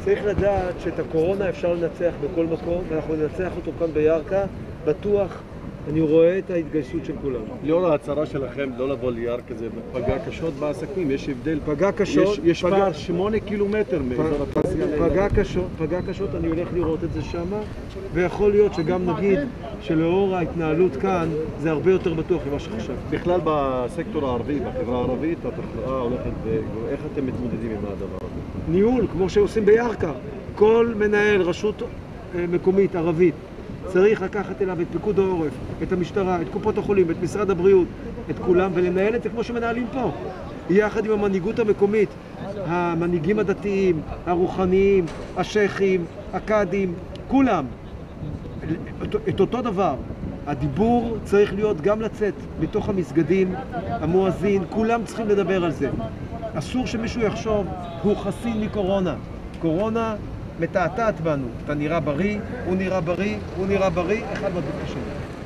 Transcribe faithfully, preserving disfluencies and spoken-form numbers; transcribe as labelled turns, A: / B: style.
A: צריך לדעת שאת הקורונה אפשר לנצח בכל מקום, ואנחנו ננצח אותו כאן בירכא, בטוח. אני רואה את ההתגייסות של כולם.
B: לאור ההצהרה שלכם לא לבוא לירכא, זה פגע קשות בעסקים, יש הבדל.
A: פגע קשות.
B: יש, יש פגע... פער שמונה קילומטר מאזור התעשייה.
A: פגע קשות, פגע קשות, אני הולך לראות את זה שמה, ויכול להיות שגם נגיד שלאור ההתנהלות כאן, זה הרבה יותר בטוח ממה שחשב.
B: בכלל בסקטור הערבי, בחברה הערבית, התחלואה הולכת ו... איך אתם מתמודדים עם הדבר הזה?
A: ניהול, כמו שעושים בירכא. כל מנהל רשות מקומית ערבית צריך לקחת אליו את פיקוד העורף, את המשטרה, את קופות החולים, את משרד הבריאות, את כולם, ולנהל את זה כמו שמנהלים פה. יחד עם המנהיגות המקומית, המנהיגים הדתיים, הרוחניים, השייכים, הקאדים, כולם. את אותו דבר. הדיבור צריך להיות גם לצאת בתוך המסגדים, המואזין, כולם צריכים לדבר על זה. אסור שמישהו יחשוב, הוא חסין מקורונה. קורונה מתעתעת בנו. אתה נראה בריא, הוא נראה בריא, הוא נראה בריא, אחד מדביק השני.